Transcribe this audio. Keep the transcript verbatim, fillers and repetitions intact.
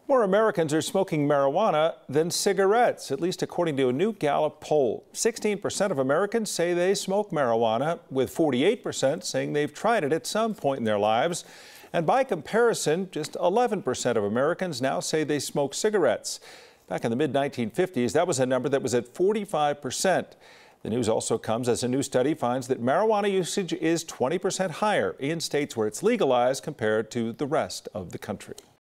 More Americans are smoking marijuana than cigarettes, at least according to a new Gallup poll. sixteen percent of Americans say they smoke marijuana, with forty-eight percent saying they've tried it at some point in their lives. And by comparison, just eleven percent of Americans now say they smoke cigarettes. Back in the mid nineteen fifties, that was a number that was at forty-five percent. The news also comes as a new study finds that marijuana usage is twenty percent higher in states where it's legalized compared to the rest of the country.